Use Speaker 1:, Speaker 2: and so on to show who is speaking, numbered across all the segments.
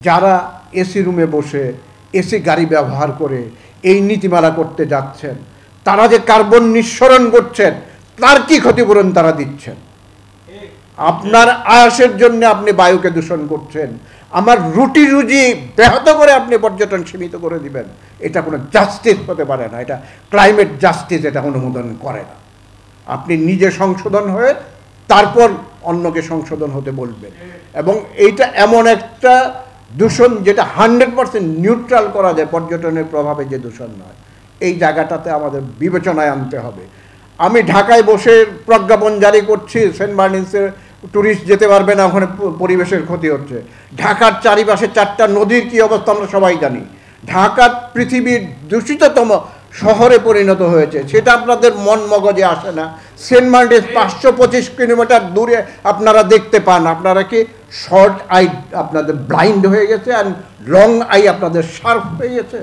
Speaker 1: যারা এসি রুমে বসে এসি গাড়ি ব্যবহার করে এই নীতিমালা করতে যাচ্ছেন, তারা যে কার্বন নিঃসরণ করছেন তার কি ক্ষতিপূরণ তারা দিচ্ছেন? আপনার আয়াসের জন্য আপনি বায়ুকে দূষণ করছেন, আমার রুটি রুজি ব্যাহত করে আপনি পর্যটন সীমিত করে দিবেন। এটা কোনো জাস্টিস হতে পারে না, এটা ক্লাইমেট জাস্টিস এটা অনুমোদন করে না। আপনি নিজে সংশোধন হয়ে তারপর অন্যকে সংশোধন হতে বলবেন। এবং এইটা এমন একটা দূষণ যেটা 100% নিউট্রাল করা যায়, পর্যটনের প্রভাবে যে দূষণ নয়, এই জায়গাটাতে আমাদের বিবেচনায় আনতে হবে। আমি ঢাকায় বসে প্রজ্ঞাপন জারি করছি সেন্ট মার্টিনসের ট্যুরিস্ট যেতে পারবে না, ওখানে পরিবেশের ক্ষতি হচ্ছে। ঢাকার চারিপাশে 4টা নদীর কী অবস্থা আমরা সবাই জানি। ঢাকা পৃথিবীর দূষিততম শহরে পরিণত হয়েছে, সেটা আপনাদের মন মগজে আসে না। সেন্ট মার্টিনস 525 কিলোমিটার দূরে আপনারা দেখতে পান। আপনারা কি শর্ট আই আপনাদের ব্লাইন্ড হয়ে গেছে আর লং আই আপনাদের শার্প হয়ে গেছে?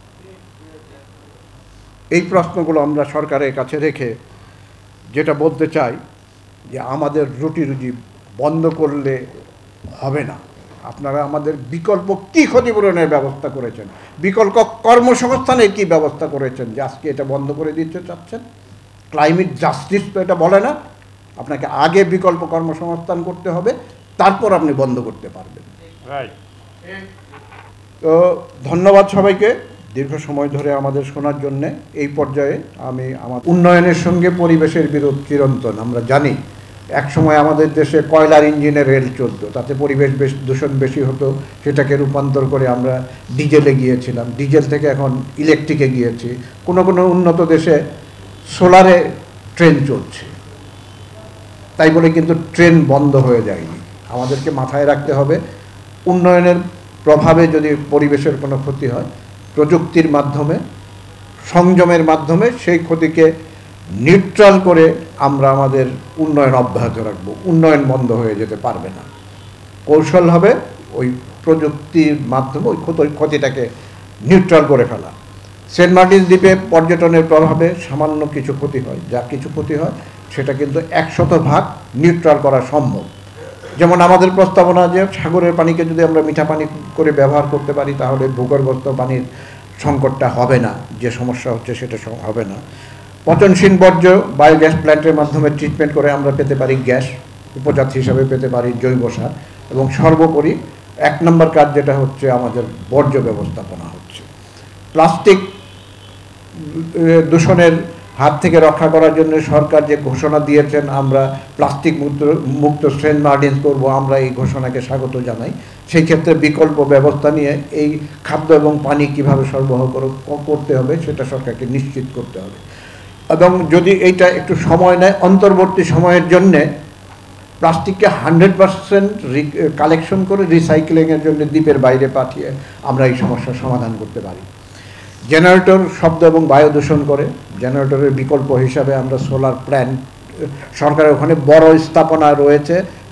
Speaker 1: এই প্রশ্নগুলো আমরা সরকারের কাছে রেখে যেটা বলতে চাই যে আমাদের রুটি রুজি বন্ধ করলে হবে না। আপনারা আমাদের বিকল্প কি ক্ষতিপূরণের ব্যবস্থা করেছেন, বিকল্প কর্মসংস্থানের কি ব্যবস্থা করেছেন যে আজকে এটা বন্ধ করে দিতে চাচ্ছেন? ক্লাইমেট জাস্টিস তো এটা বলে না। আপনাকে আগে বিকল্প কর্মসংস্থান করতে হবে, তারপর আপনি বন্ধ করতে পারবেন। তো ধন্যবাদ সবাইকে দীর্ঘ সময় ধরে আমাদের শোনার জন্যে। এই পর্যায়ে আমি আমার উন্নয়নের সঙ্গে পরিবেশের বিরোধ চিরন্তন। আমরা জানি এক সময় আমাদের দেশে কয়লার ইঞ্জিনে রেল চলত, তাতে পরিবেশ দূষণ বেশি হতো, সেটাকে রূপান্তর করে আমরা ডিজেলে গিয়েছিলাম, ডিজেল থেকে এখন ইলেকট্রিকে গিয়েছি। কোনো কোনো উন্নত দেশে সোলারে ট্রেন চলছে। তাই বলে কিন্তু ট্রেন বন্ধ হয়ে যায়নি। আমাদেরকে মাথায় রাখতে হবে উন্নয়নের প্রভাবে যদি পরিবেশের কোনো ক্ষতি হয়, প্রযুক্তির মাধ্যমে, সংযমের মাধ্যমে সেই ক্ষতিকে নিউট্রাল করে আমরা আমাদের উন্নয়ন অব্যাহত রাখব। উন্নয়ন বন্ধ হয়ে যেতে পারবে না। কৌশল হবে ওই প্রযুক্তির মাধ্যমে ওই ক্ষতিটাকে নিউট্রাল করে ফেলা। সেন্ট মার্টিন দ্বীপে পর্যটনের প্রভাবে সামান্য কিছু ক্ষতি হয়, যা কিছু ক্ষতি হয় সেটা কিন্তু 100% নিউট্রাল করা সম্ভব। যেমন আমাদের প্রস্তাবনা যে সাগরের পানিকে যদি আমরা মিঠা পানি করে ব্যবহার করতে পারি, তাহলে ভূগর্ভস্থ পানির সংকটটা হবে না, যে সমস্যা হচ্ছে সেটা হবে না। পচনশীল বর্জ্য বায়োগ্যাস প্ল্যান্টের মাধ্যমে ট্রিটমেন্ট করে আমরা পেতে পারি গ্যাস, উপজাত হিসাবে পেতে পারি জৈব সার, এবং সর্বোপরি 1 নম্বর কাজ যেটা হচ্ছে আমাদের বর্জ্য ব্যবস্থাপনা হচ্ছে। প্লাস্টিক দূষণের হাত থেকে রক্ষা করার জন্য সরকার যে ঘোষণা দিয়েছেন, আমরা প্লাস্টিক মুক্ত সেন্ট মার্টিনস করব, আমরা এই ঘোষণাকে স্বাগত জানাই। সেই ক্ষেত্রে বিকল্প ব্যবস্থা নিয়ে এই খাদ্য এবং পানি কীভাবে সরবরাহ করতে হবে সেটা সরকারকে নিশ্চিত করতে হবে। এবং যদি এইটা একটু সময় নেয়, অন্তর্বর্তী সময়ের জন্যে প্লাস্টিককে 100% কালেকশন করে রিসাইক্লিংয়ের জন্য দ্বীপের বাইরে পাঠিয়ে আমরা এই সমস্যার সমাধান করতে পারি। জেনারেটর শব্দ এবং বায়ু দূষণ করে, জেনারেটরের বিকল্প হিসাবে আমরা সোলার প্ল্যান্ট, সরকারের ওখানে বড় স্থাপনা রয়েছে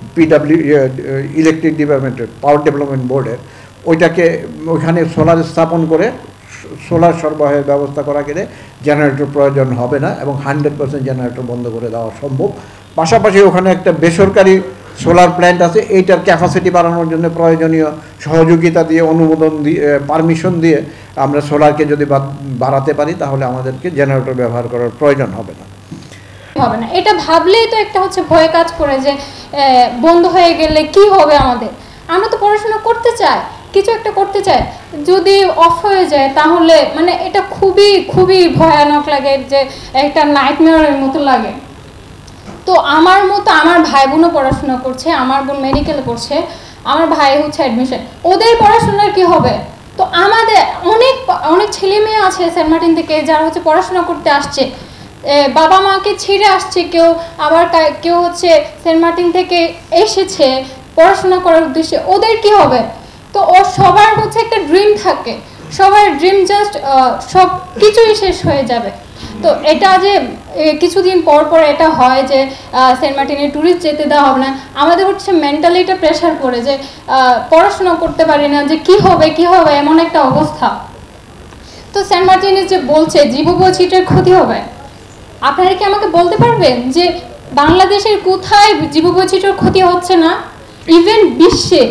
Speaker 1: ইলেকট্রিক ডিপার্টমেন্টের, পাওয়ার ডেভেলপমেন্ট বোর্ডের, ওইখানে সোলার স্থাপন করে সোলার সরবরাহের ব্যবস্থা করা গেলে জেনারেটর প্রয়োজন হবে না এবং 100% জেনারেটর বন্ধ করে দেওয়া সম্ভব। পাশাপাশি ওখানে একটা বেসরকারি সোলার প্ল্যান্ট আছে, এইটার ক্যাপাসিটি বাড়ানোর জন্য প্রয়োজনীয় সহযোগিতা দিয়ে, অনুমোদন দিয়ে, পারমিশন দিয়ে আমরা সোলারকে যদি বাড়াতে পারি, তাহলে আমাদেরকে জেনারেটর ব্যবহার করার প্রয়োজন হবে না।
Speaker 2: এটা ভাবলেই তো একটা হচ্ছে ভয় কাজ করে যে বন্ধ হয়ে গেলে কি হবে আমাদের। আমরা তো পড়াশোনা করতে চাই, কিছু একটা করতে চাই, যদি অফ হয়ে যায় তাহলে মানে এটা খুবই খুবই ভয়ানক লাগে, যে একটা নাইটমেয়ারের মতো লাগে। তো আমার মতো আমার ভাই বোনও পড়াশোনা করছে, আমার বোন মেডিকেলে পড়ছে, আমার ভাই হচ্ছে অ্যাডমিশন, ওদের পড়াশোনার কি হবে? তো আমাদের অনেক অনেক ছেলে মেয়ে আছে সেন্ট মার্টিন থেকে যারা হচ্ছে পড়াশোনা করতে আসছে, বাবা মাকে ছেড়ে আসছে, কেউ আবার কেউ হচ্ছে সেন্ট মার্টিন থেকে এসেছে পড়াশোনা করার উদ্দেশ্যে, ওদের কি হবে? তো সবার হচ্ছে একটা ড্রিম থাকে, সবার ড্রিম জাস্ট সব কিছুই শেষ হয়ে যাবে। তো এটা যে কিছুদিন পর পর এটা হয় যে সেন্ট মার্টিনে ট্যুরিস্ট যেতে দেওয়া হবে না, আমাদের হচ্ছে মেন্টালি এটা প্রেশার পড়ে যে পড়াশোনা করতে পারি না, যে কি হবে এমন একটা অবস্থা। তো সেন্ট মার্টিনে যে বলছে জীববৈচিত্র্যের ক্ষতি হবে, আপনারা কি আমাকে বলতে পারবেন যে বাংলাদেশের কোথায় জীববৈচিত্র্যের ক্ষতি হচ্ছে না? ইভেন বিশ্বে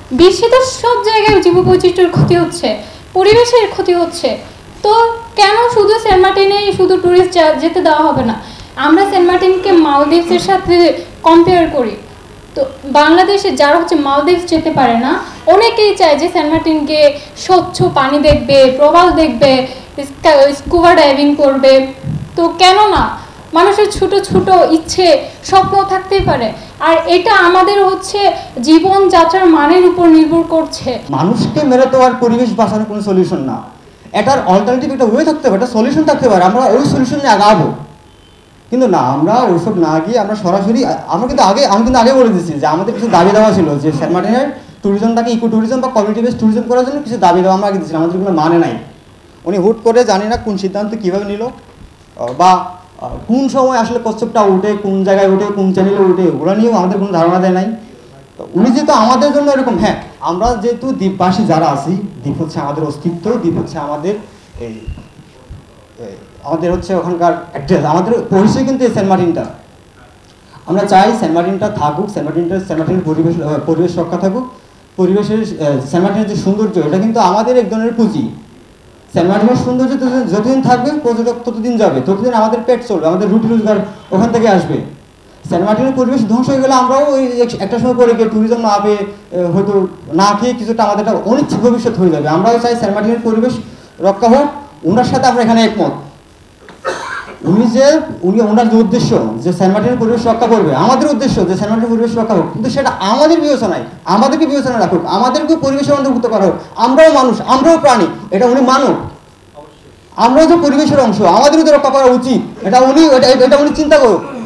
Speaker 2: বিশ্বে তো সব জায়গায় জীববৈচিত্র্যের ক্ষতি হচ্ছে, পরিবেশের ক্ষতি হচ্ছে। তো কেন শুধু সেন্ট মার্টিনেই শুধু ট্যুরিস্ট যেতে দেওয়া হবে না? আমরা সেন্ট মার্টিনকে মালদ্বীপসের সাথে কম্পেয়ার করি, তো বাংলাদেশে যারা হচ্ছে মালদ্বীপ যেতে পারে না, অনেকেই চায় যে সেন্ট মার্টিন গিয়ে স্বচ্ছ পানি দেখবে, প্রবাল দেখবে, স্কুবা ডাইভিং করবে। তো কেন না? মানুষের ছোট ছোট ইচ্ছে স্বপ্ন থাকতেই পারে, আর এটা আমাদের হচ্ছে জীবনযাত্রার মানের উপর নির্ভর করছে।
Speaker 3: মানুষকে মেরে তো আর পরিবেশ বাঁচানোর কোনো সলিউশন না, এটার অল্টারনেটিভ একটা ওয়ে থাকতে পারে, একটা সলিউশন থাকতে পারে, আমরা ওই সলিউশন নিয়ে আগাবো। কিন্তু না, আমরা ওইসব না গিয়ে আমরা সরাসরি আমি কিন্তু আগে বলে দিচ্ছি যে আমাদের কিছু দাবি দেওয়া ছিল যে সেন্ট মার্টিনের ট্যুরিজমটাকে ইকো ট্যুরিজম বা কমিউনিটি বেসড ট্যুরিজম করার জন্য কিছু দাবি দেওয়া আমরা আগে দিচ্ছিলাম, আমাদের কোনো মানে নাই। উনি হুট করে জানি না কোন সিদ্ধান্ত কীভাবে নিল বা কোন সময় আসলে কচ্ছপটা উঠে, কোন জায়গায় উঠে, কোন চ্যানেলে উঠে, ওগুলো নিয়েও আমাদের কোনো ধারণা দেয় নাই। উনি যেহেতু আমাদের জন্য এরকম, হ্যাঁ আমরা যেহেতু দ্বীপবাসী যারা আছি, দ্বীপ হচ্ছে আমাদের অস্তিত্ব, দ্বীপ হচ্ছে আমাদের হচ্ছে ওখানকার অ্যাড্রেস, আমাদের পরিচয় কিন্তু এই সেন্ট মার্টিনটা। আমরা চাই সেন্ট মার্টিনটা থাকুক, সেন্ট মার্টিনের পরিবেশ রক্ষা থাকুক, পরিবেশের সেন্ট মার্টিনের যে সৌন্দর্য, এটা কিন্তু আমাদের এক ধরনের পুঁজি। সেন্ট মার্টিনের সৌন্দর্য যতদিন থাকবে, পর্যটক ততদিন যাবে, ততদিন আমাদের পেট চলবে, আমাদের রুটি রোজগার ওখান থেকে আসবে। সেন্ট মার্টিনের পরিবেশ ধ্বংস হয়ে গেলে আমরাও ওই একটা সময় পরে গিয়ে ট্যুরিজম না পেয়ে, হয়তো না খেয়ে কিছুটা আমাদের একটা অনিশ্চিত ভবিষ্যৎ হয়ে যাবে। আমরাও চাই সেন্ট মার্টিনের পরিবেশ রক্ষা হোক, ওনার সাথে আমরা এখানে একমত। ওনার যে উদ্দেশ্য যে সেন্ট মার্টিনের পরিবেশ রক্ষা করবে, আমাদের উদ্দেশ্য যে সেন্ট মার্টিনের পরিবেশ রক্ষা হোক, কিন্তু সেটা আমাদের বিবেচনায়, আমাদেরকে বিবেচনায় রাখুক, আমাদেরকে পরিবেশের অন্তর্ভুক্ত করা হোক। আমরাও মানুষ, আমরাও প্রাণী, এটা উনি মানব, আমরাও যে পরিবেশের অংশ, আমাদেরও তো রক্ষা করা উচিত, এটা উনি চিন্তা করুক।